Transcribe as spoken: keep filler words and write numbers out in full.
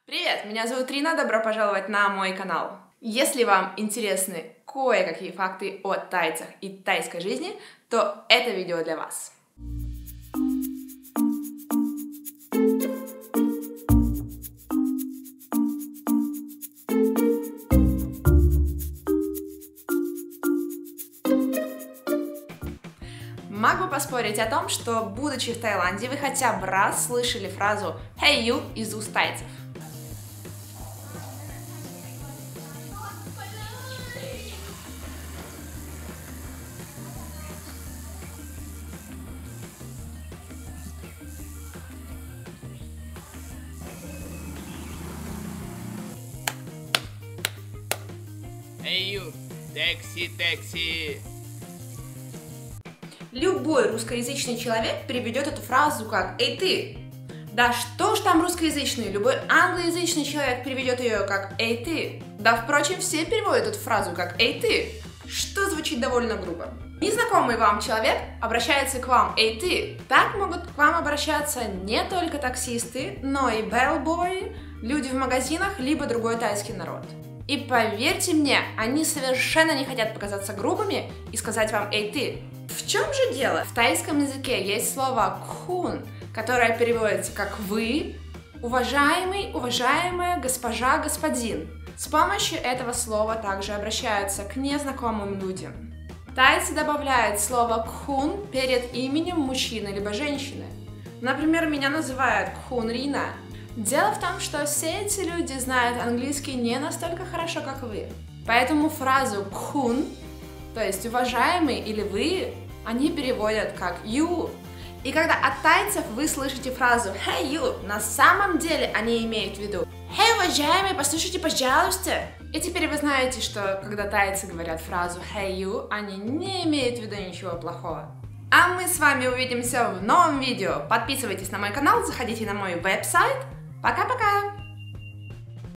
Привет, меня зовут Рина, добро пожаловать на мой канал. Если вам интересны кое-какие факты о тайцах и тайской жизни, то это видео для вас. Могу поспорить о том, что, будучи в Таиланде, вы хотя бы раз слышали фразу «Hey you» из уст тайцев. Эй, ю, такси, такси. Любой русскоязычный человек переведет эту фразу как «Эй, ты!». Да что ж там русскоязычный, любой англоязычный человек переведет ее как «Эй, ты!». Да, впрочем, все переводят эту фразу как «Эй, ты!», что звучит довольно грубо. Незнакомый вам человек обращается к вам «Эй, ты!». Так могут к вам обращаться не только таксисты, но и bellboy, люди в магазинах, либо другой тайский народ. И поверьте мне, они совершенно не хотят показаться грубыми и сказать вам «Эй, ты!». В чем же дело? В тайском языке есть слово «кхун», которое переводится как «вы», «уважаемый», «уважаемая», «госпожа», «господин». С помощью этого слова также обращаются к незнакомым людям. Тайцы добавляют слово «кхун» перед именем мужчины либо женщины. Например, меня называют «кхун Рина». Дело в том, что все эти люди знают английский не настолько хорошо, как вы. Поэтому фразу «кхун», то есть «уважаемый» или «вы», они переводят как «you». И когда от тайцев вы слышите фразу «Hey you», на самом деле они имеют в виду «Hey, уважаемый, послушайте, пожалуйста». И теперь вы знаете, что когда тайцы говорят фразу «Hey you», они не имеют в виду ничего плохого. А мы с вами увидимся в новом видео. Подписывайтесь на мой канал, заходите на мой веб-сайт. Пока-пока!